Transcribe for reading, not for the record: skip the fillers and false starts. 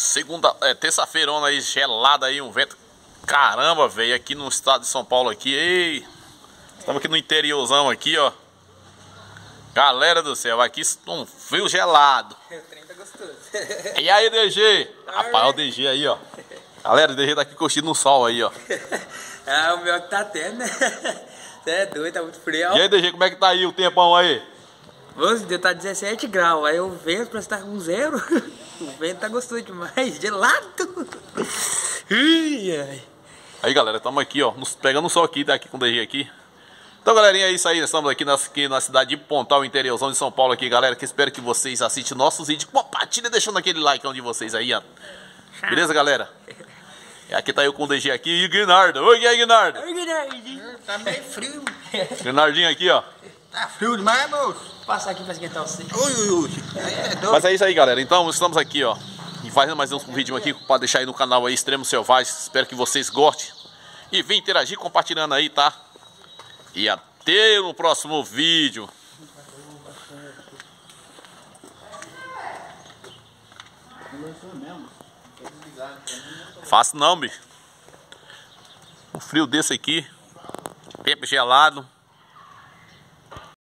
Terça-feirona aí, gelada aí, um vento. Caramba, velho, aqui no estado de São Paulo aqui. Ei, estamos aqui no interiorzão aqui, ó. Galera do céu, aqui um frio gelado. O trem tá gostoso. E aí, DG? Rapaz, o DG aí, ó. Galera, o DG tá aqui curtindo no sol aí, ó. Ah, o meu que tá tendo, né? Você é doido, tá muito frio. E aí, DG, como é que tá aí o tempão aí? Nossa, Deus, tá 17 graus. Aí o vento parece que tá com 0. O vento tá gostoso demais, gelado. Aí, galera, estamos aqui, ó, pegando o sol aqui, tá aqui com o DG aqui. Então, galerinha, é isso aí, nós estamos aqui na cidade de Pontal, interiorzão de São Paulo aqui, galera, que espero que vocês assistam nossos vídeos, compartilha deixando aquele like de vocês aí, ó. Beleza, galera? E aqui tá eu com o DG aqui e o Guinardo. Oi, Guinardo. Oi, Guinardo. Tá meio frio. Guinardinho aqui, ó. Tá frio demais, moço. Passar aqui pra esquentar você. Ui. É doido. Mas é isso aí, galera. Então, estamos aqui, ó. E fazendo mais um vídeo aqui para deixar aí no canal aí, Extremos Selvagens. Espero que vocês gostem. E vem interagir compartilhando aí, tá? E até no próximo vídeo. Fácil não, bicho. Um frio desse aqui. Tempo gelado.